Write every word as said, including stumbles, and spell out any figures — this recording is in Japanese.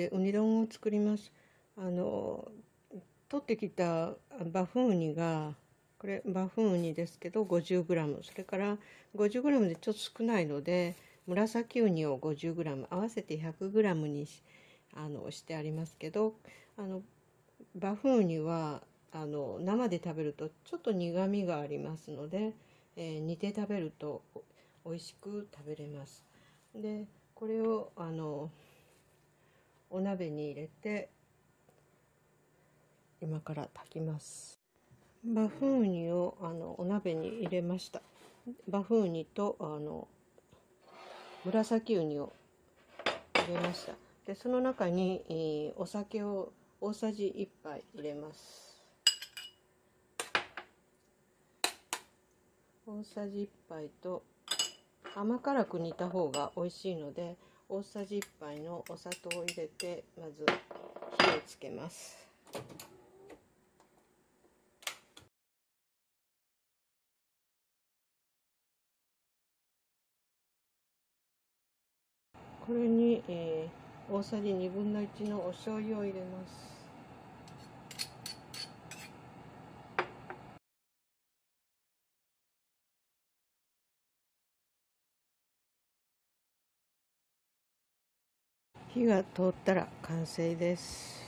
でウニ丼を作ります。あの取ってきたバフンウニが、これバフンウニですけど ごじゅうグラム、 それから ごじゅうグラム でちょっと少ないので紫ウニを ごじゅうグラム、 合わせて ひゃくグラム にしあのしてありますけど、あのバフンウニはあの生で食べるとちょっと苦みがありますので、えー、煮て食べると美味しく食べれます。でこれをあのお鍋に入れて今から炊きます。バフンウニをあのお鍋に入れました。バフンウニとあの紫ウニを入れました。でその中に、えー、お酒を大さじいっぱい入れます。大さじいっぱいと、甘辛く煮た方が美味しいので大さじいっぱいのお砂糖を入れて、まず火をつけます。これに、えー、大さじにぶんのいちのお醤油を入れます。火が通ったら完成です。